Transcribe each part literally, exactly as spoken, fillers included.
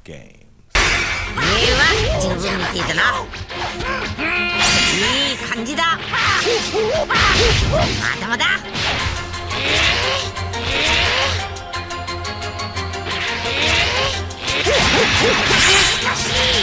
games. 礼は十分見ていたな。いい感じだ。まだまだ。難しい。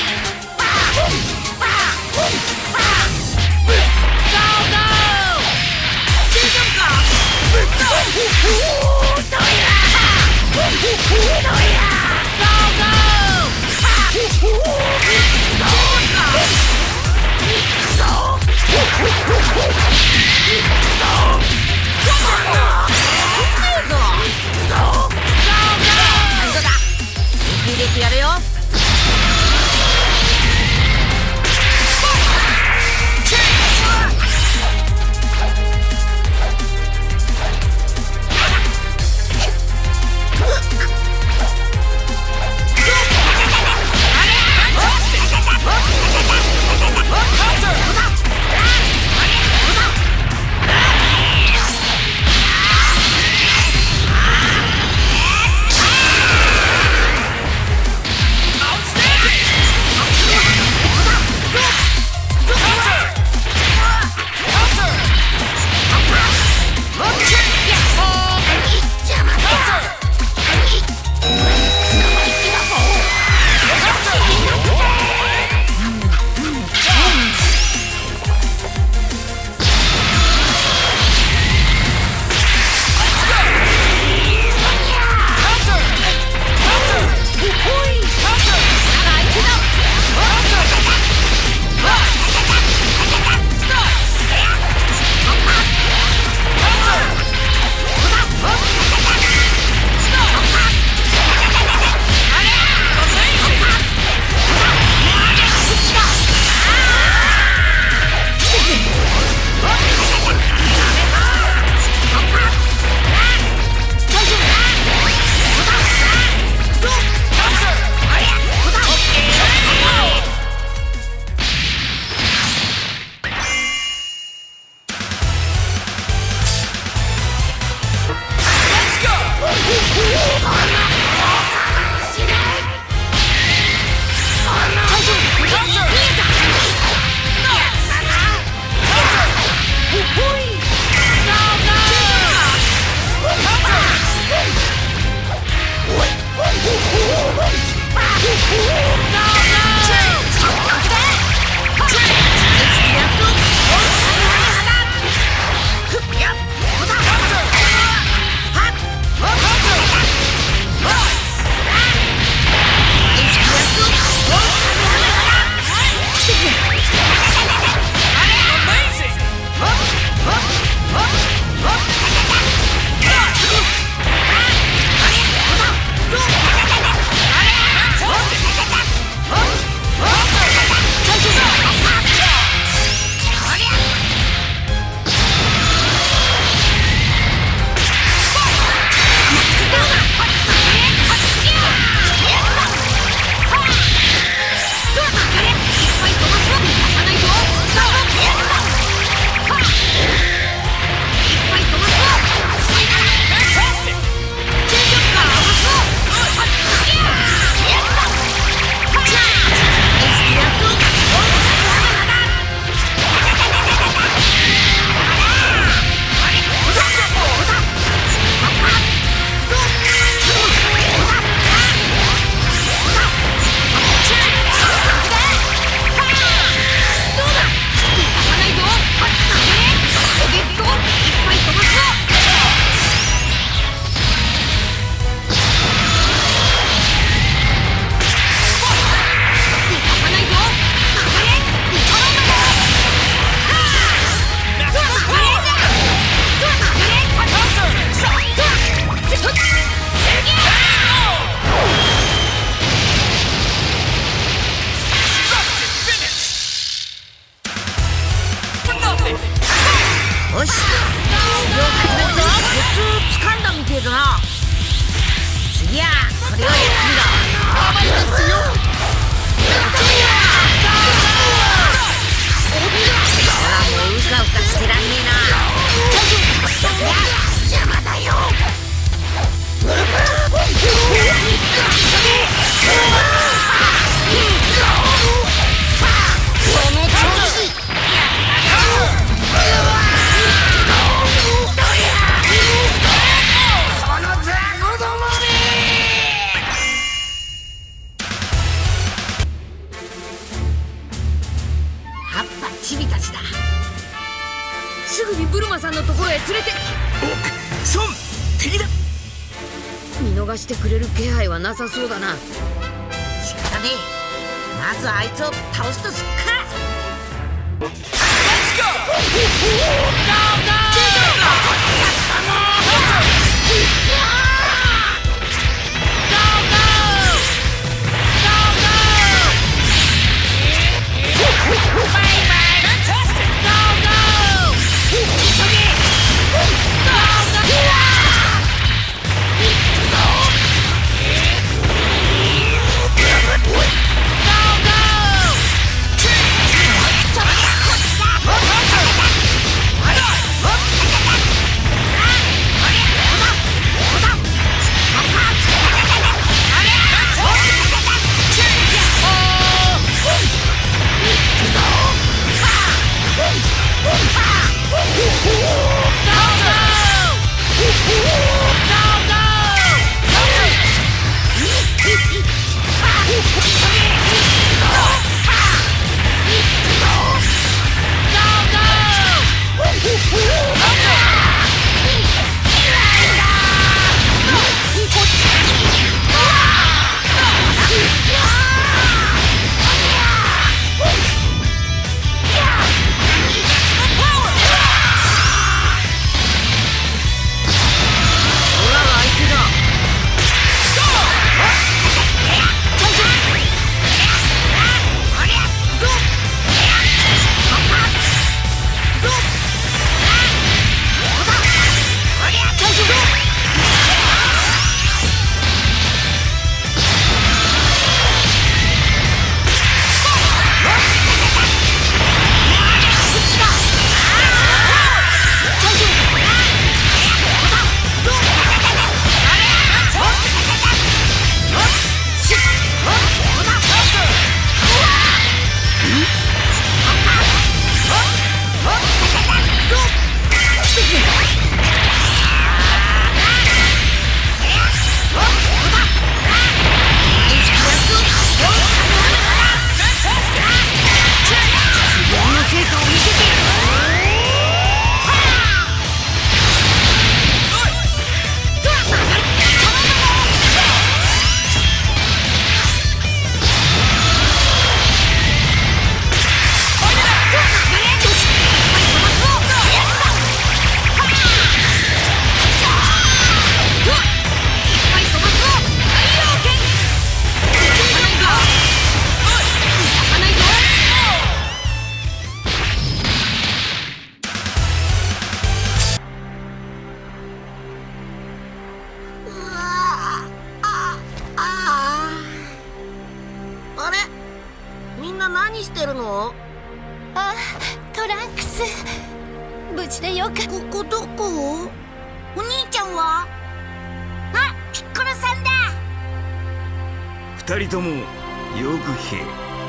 入れてやるよ。 へ連れて。 おソン敵だ。 見逃してくれる気配はなさそうだな。仕方ねえ、まずあいつを倒すとすっか。レッツゴー。 何してるの？ あ、トランクス、無事でよかった。 ここどこ？お兄ちゃんは？あ、ピッコロさんだ。 二人ともよく聞け。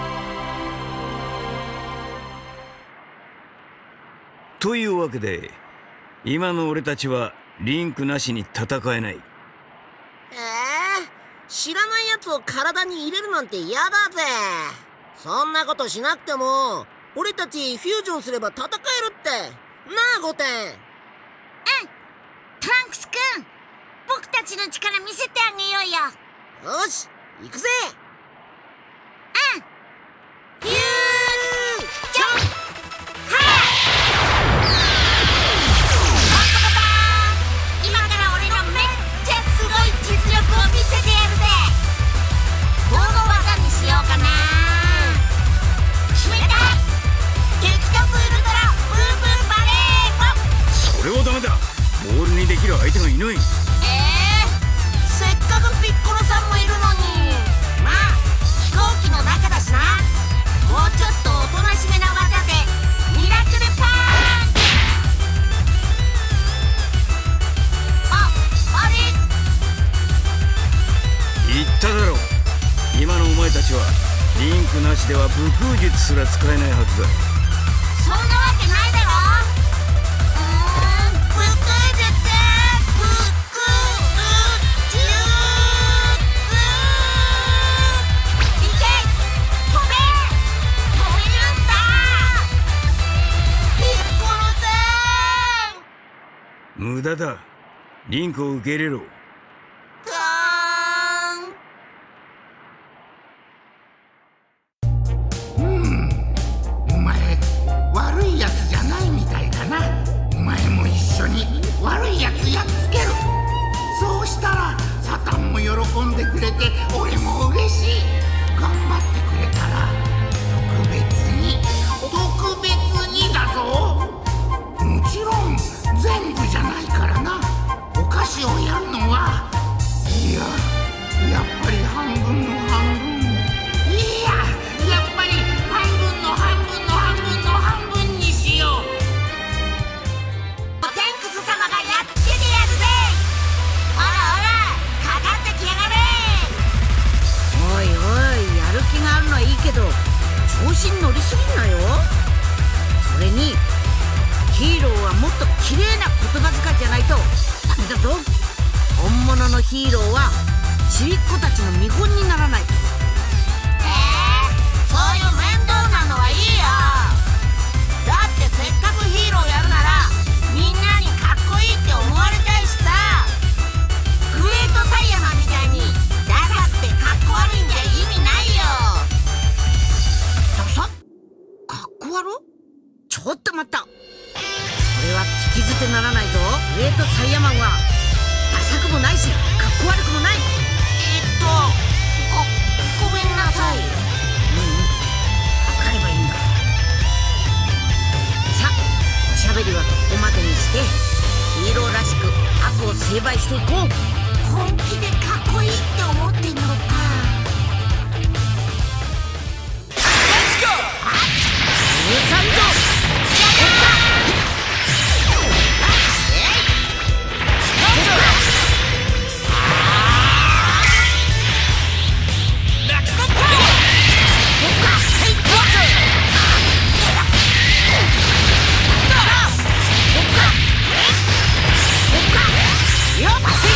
というわけで今の俺たちはリンクなしに戦えない。 ええー、知らないやつを体に入れるなんて嫌だぜ。そんなことしなくても俺たちフュージョンすれば戦えるってなあ。ゴテン。うん、 トランクスくん、僕たちの力見せてあげようよ。 よし、行くぜ。 うん、フュージョン。 それはダメだ。ボールにできる相手がいない。 ええー、せっかくピッコロさんもいるのに。まあ飛行機の中だしな。もうちょっとおとなしめな技でミラクルパンチ。あ、あれ言っただろう。今のお前たちはリンクなしでは武空術すら使えないはずだ。 そんなわけないだろ。 からだ。リンクを受け入れろ。 うん、お前悪いやつじゃないみたいだな。お前も一緒に悪いやつやっつける。そうしたらサタンも喜んでくれて俺も嬉しい。頑張ってくれたら特別に特別にだぞ。もちろん全部じゃないからな。お菓子をやるのはいややっぱり半分の半分、いややっぱり半分の半分の半分の半分にしよう。 テンクス様がやっつけてやるぜ。ほらほらかかってきやがれ。 おいおい、やる気があるのはいいけど調子に乗りすぎんなよ。それにヒーローはもっと綺麗な言葉遣いじゃないとダメだぞ。本物のヒーローはちびっ子たちの見本にならないと。 えー、そういう面倒なのはいいよ。だってせっかくヒーローやるならみんなにかっこいいって思われたいしさ。グレートサイヤマンみたいにダサくてかっこ悪いんじゃ意味ないよ。 ダサ？かっこ悪？ちょっと待った。これは聞き捨てならないぞ。グレートサイヤマンはダサくもないしかっこ悪くもない。 えっとご、ごめんなさい。 うんうん、分かればいいんだ。さあおしゃべりはここまでにしてヒーローらしく悪を成敗していこう。 本気でかっこいいって思ってんのか。 うるさいぞ。よっ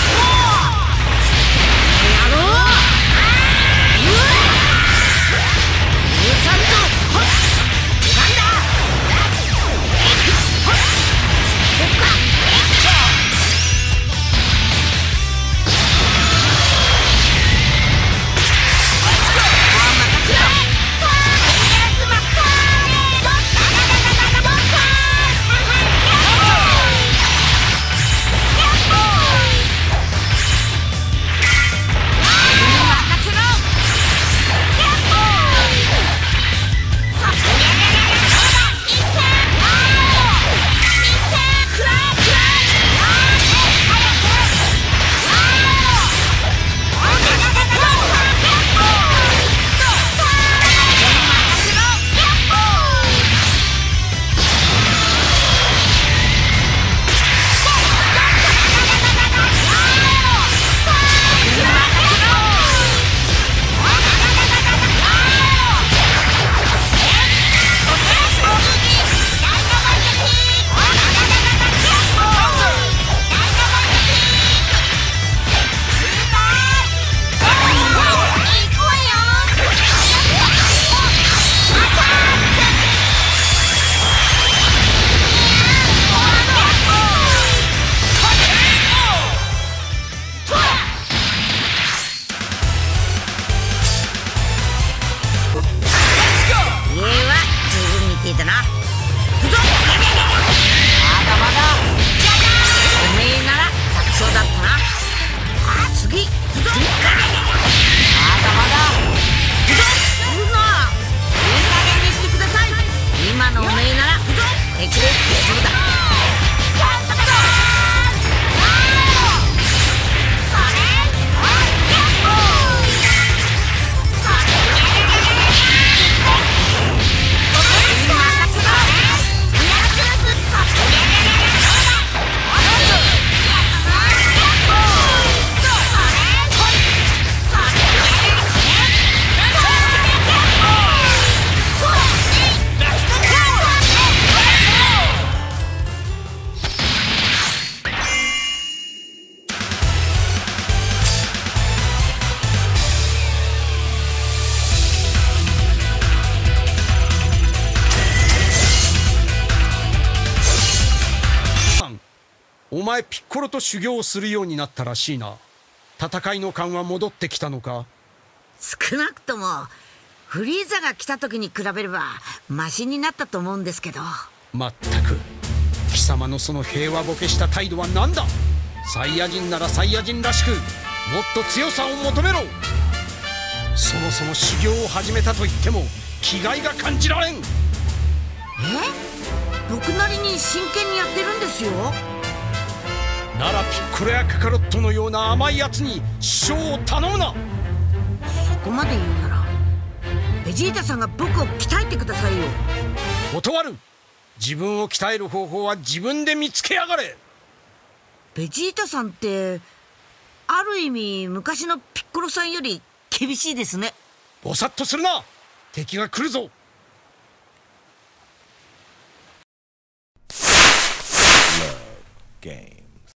前ピッコロと修行をするようになったらしいな。戦いの勘は戻ってきたのか？ 少なくともフリーザが来た時に比べればマシになったと思うんですけど。 まったく貴様のその平和ボケした態度は何だ。サイヤ人ならサイヤ人らしくもっと強さを求めろ。そもそも修行を始めたと言っても気概が感じられん。 え？僕なりに真剣にやってるんですよ。 ならピッコロやカカロットのような甘いやつに師匠を頼むな。 そこまで言うならベジータさんが僕を鍛えてくださいよ。 断る。自分を鍛える方法は自分で見つけやがれ。 ベジータさんってある意味昔のピッコロさんより厳しいですね。 ぼさっとするな。敵が来るぞ。 Game